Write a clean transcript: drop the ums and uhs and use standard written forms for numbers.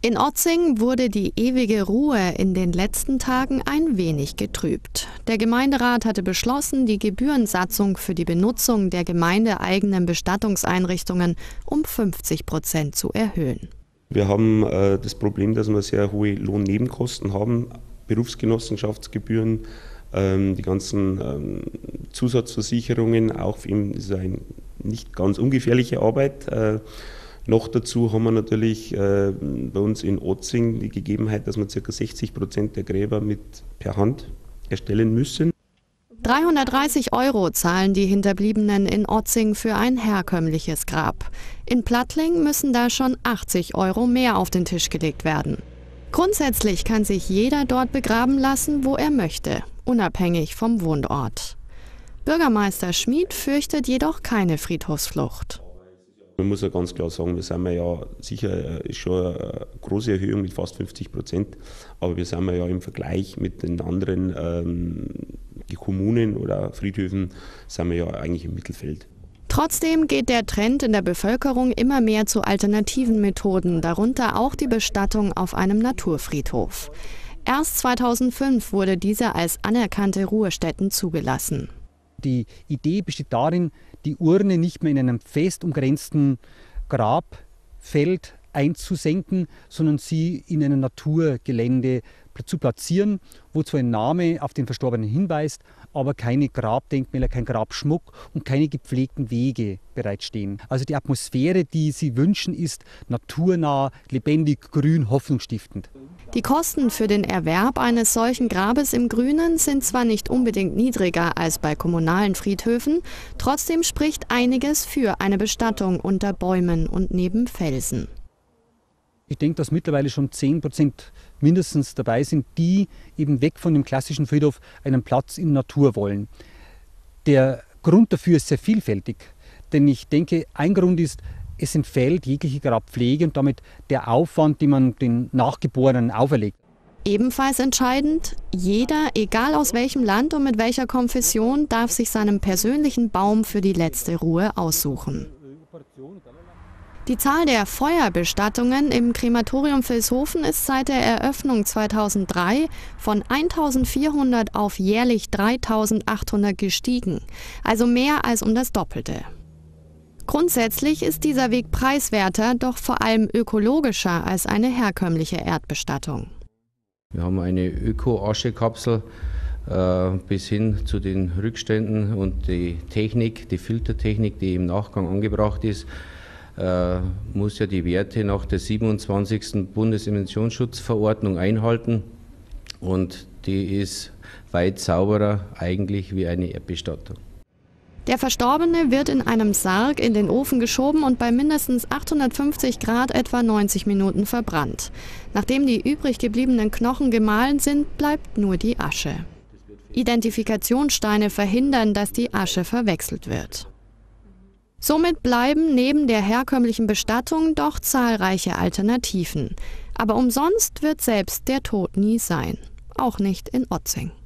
In Otzing wurde die ewige Ruhe in den letzten Tagen ein wenig getrübt. Der Gemeinderat hatte beschlossen, die Gebührensatzung für die Benutzung der gemeindeeigenen Bestattungseinrichtungen um 50% zu erhöhen. Wir haben das Problem, dass wir sehr hohe Lohnnebenkosten haben, Berufsgenossenschaftsgebühren, die ganzen Zusatzversicherungen, auch für ihn ist eine nicht ganz ungefährliche Arbeit. Noch dazu haben wir natürlich bei uns in Otzing die Gegebenheit, dass wir ca. 60% der Gräber per Hand erstellen müssen. 330 € zahlen die Hinterbliebenen in Otzing für ein herkömmliches Grab. In Plattling müssen da schon 80 € mehr auf den Tisch gelegt werden. Grundsätzlich kann sich jeder dort begraben lassen, wo er möchte, unabhängig vom Wohnort. Bürgermeister Schmid fürchtet jedoch keine Friedhofsflucht. Man muss ja ganz klar sagen, wir sind ja sicher schon eine große Erhöhung mit fast 50%, aber wir sind ja im Vergleich mit den anderen die Kommunen oder Friedhöfen sind wir ja eigentlich im Mittelfeld. Trotzdem geht der Trend in der Bevölkerung immer mehr zu alternativen Methoden, darunter auch die Bestattung auf einem Naturfriedhof. Erst 2005 wurde diese als anerkannte Ruhestätten zugelassen. Die Idee besteht darin, die Urne nicht mehr in einem fest umgrenzten Grabfeld einzusenken, sondern sie in einem Naturgelände zu platzieren, wo zwar ein Name auf den Verstorbenen hinweist, aber keine Grabdenkmäler, kein Grabschmuck und keine gepflegten Wege bereitstehen. Also die Atmosphäre, die sie wünschen, ist naturnah, lebendig, grün, hoffnungsstiftend. Die Kosten für den Erwerb eines solchen Grabes im Grünen sind zwar nicht unbedingt niedriger als bei kommunalen Friedhöfen, trotzdem spricht einiges für eine Bestattung unter Bäumen und neben Felsen. Ich denke, dass mittlerweile schon 10% mindestens dabei sind, die eben weg von dem klassischen Friedhof einen Platz in Natur wollen. Der Grund dafür ist sehr vielfältig, denn ich denke, ein Grund ist, es entfällt jegliche Grabpflege und damit der Aufwand, den man den Nachgeborenen auferlegt. Ebenfalls entscheidend, jeder, egal aus welchem Land und mit welcher Konfession, darf sich seinen persönlichen Baum für die letzte Ruhe aussuchen. Die Zahl der Feuerbestattungen im Krematorium Vilshofen ist seit der Eröffnung 2003 von 1400 auf jährlich 3800 gestiegen, also mehr als um das Doppelte. Grundsätzlich ist dieser Weg preiswerter, doch vor allem ökologischer als eine herkömmliche Erdbestattung. Wir haben eine Öko-Aschekapsel bis hin zu den Rückständen und die Technik, die Filtertechnik, die im Nachgang angebracht ist, muss ja die Werte nach der 27. Bundesemissionsschutzverordnung einhalten und die ist weit sauberer eigentlich wie eine Erdbestattung. Der Verstorbene wird in einem Sarg in den Ofen geschoben und bei mindestens 850 Grad etwa 90 Minuten verbrannt. Nachdem die übrig gebliebenen Knochen gemahlen sind, bleibt nur die Asche. Identifikationssteine verhindern, dass die Asche verwechselt wird. Somit bleiben neben der herkömmlichen Bestattung doch zahlreiche Alternativen. Aber umsonst wird selbst der Tod nie sein. Auch nicht in Otzing.